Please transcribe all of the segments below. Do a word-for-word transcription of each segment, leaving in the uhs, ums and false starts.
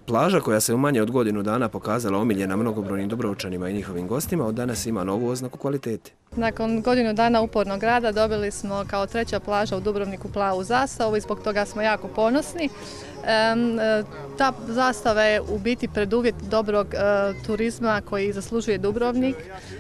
Plaža koja se u manje od godinu dana pokazala omiljena mnogobrojnim Dubrovčanima i njihovim gostima, od danas ima novu oznaku kvalitete. Nakon godinu dana upornog rada dobili smo kao treća plaža u Dubrovniku plavu zastavu i zbog toga smo jako ponosni. Ta zastava je u biti preduvjet dobrog turizma koji zaslužuje Dubrovnik.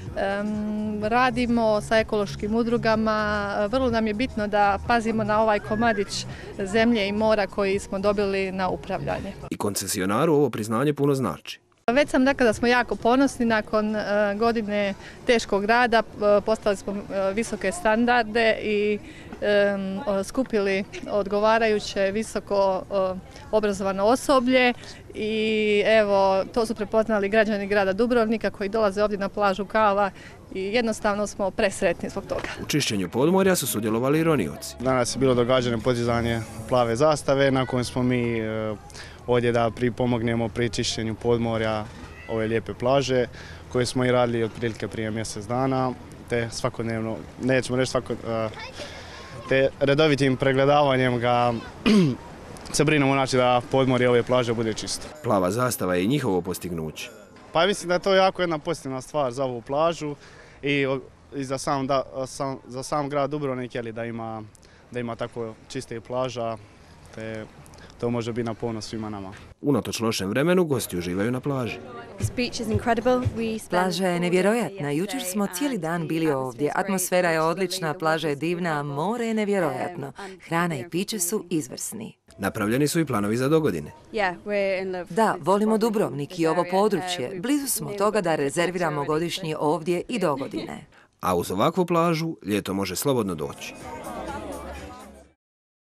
Radimo sa ekološkim udrugama, vrlo nam je bitno da pazimo na ovaj komadić zemlje i mora koji smo dobili na upravljanje. I koncesionaru ovo priznanje puno znači. Već sam rekla da smo jako ponosni, nakon godine teškog rada postavili smo visoke standarde i skupili odgovarajuće visoko obrazovano osoblje i evo to su prepoznali građani grada Dubrovnika koji dolaze ovdje na plažu Kava i jednostavno smo presretni zbog toga. U čišćenju podmorja su sudjelovali i ronioci. Danas je bilo događanje podizanje plave zastave, nakon smo mi ovdje da pripomognemo pri čišćenju podmorja ove lijepe plaže koje smo i radili otprilike prije mjesec dana, te svakodnevno, nećemo reći svako, te redovitim pregledavanjem ga se brinemo znači da podmorje ove plaže bude čisto. Plava zastava je i njihovo postignuće. Pa mislim da je to jako jedna pozitivna stvar za ovu plažu i, i za, sam, da, sam, za sam grad Dubrovnik je li, da, ima, da ima tako čiste plaža, te to može biti na ponos svima nama. Unatoč lošem vremenu, gosti uživaju na plaži. Plaža je nevjerojatna. Jučer smo cijeli dan bili ovdje. Atmosfera je odlična, plaža je divna, more je nevjerojatno. Hrana i piće su izvrsni. Napravljeni su i planovi za dogodine. Da, volimo Dubrovnik i ovo područje. Blizu smo toga da rezerviramo godišnje ovdje i dogodine. A uz ovakvu plažu ljeto može slobodno doći.